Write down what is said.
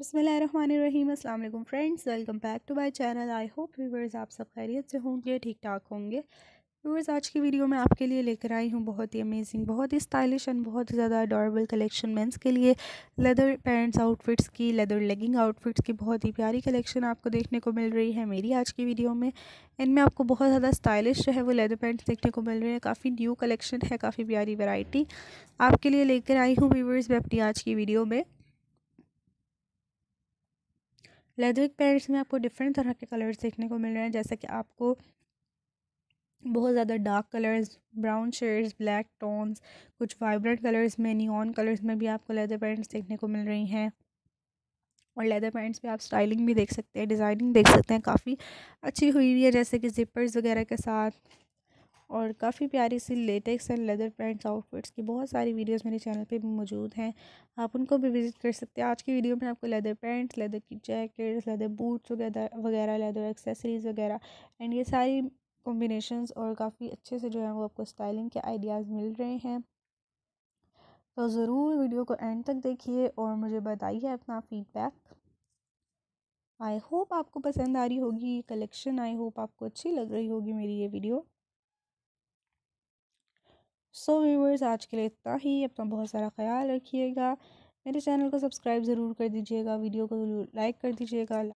बिस्मिल्लाहिर्रहमानिर्रहीम। अस्सलाम वालेकुम friends, welcome back to my channel. I hope viewers आप सब खैरियत से होंगे, ठीक ठाक होंगे। व्यूअर्स, आज की वीडियो में आपके लिए लेकर आई हूँ बहुत ही अमेजिंग, बहुत ही स्टाइलिश एंड बहुत ही ज़्यादा अडोरेबल कलेक्शन मेंस के लिए। लेदर पैंट्स आउटफिट्स की, लेदर लेगिंग आउटफिट्स की बहुत ही प्यारी कलेक्शन आपको देखने को मिल रही है मेरी आज की वीडियो में। इनमें आपको बहुत ज़्यादा स्टाइलिश जो है वो लेदर पैंट्स देखने को मिल रहे हैं। काफ़ी न्यू कलेक्शन है, काफ़ी प्यारी वैरायटी आपके लिए लेकर आई हूँ व्यूअर्स मैं अपनी आज की वीडियो में। लेदर पैंट्स में आपको डिफरेंट तरह के कलर्स देखने को मिल रहे हैं, जैसे कि आपको बहुत ज़्यादा dark colours, brown shades, black tones, कुछ वाइब्रेंट कलर्स में, नियॉन कलर्स में भी आपको लेदर पैंट्स देखने को मिल रही हैं। और लेदर पैंट्स पे आप स्टाइलिंग भी देख सकते हैं, डिज़ाइनिंग देख सकते हैं, काफ़ी अच्छी हुई हुई है, जैसे कि जिपर्स वगैरह के साथ। और काफ़ी प्यारी सी latex and leather pants outfits की बहुत सारी वीडियोस मेरे चैनल पे भी मौजूद हैं, आप उनको भी विज़िट कर सकते हैं। आज की वीडियो में आपको लेदर पैंट्स, लेदर की जैकेट्स, लेदर बूट्स वगैरह वगैरह, लेदर एक्सेसरीज़ वगैरह एंड ये सारी कॉम्बिनेशंस और काफ़ी अच्छे से जो है वो आपको स्टाइलिंग के आइडियाज़ मिल रहे हैं। तो ज़रूर वीडियो को एंड तक देखिए और मुझे बताइए अपना फीडबैक। आई होप आपको पसंद आ रही होगी कलेक्शन, आई होप आपको अच्छी लग रही होगी मेरी ये वीडियो। सो व्यूअर्स, आज के लिए इतना ही। अपना बहुत सारा ख्याल रखिएगा, मेरे चैनल को सब्सक्राइब ज़रूर कर दीजिएगा, वीडियो को लाइक कर दीजिएगा।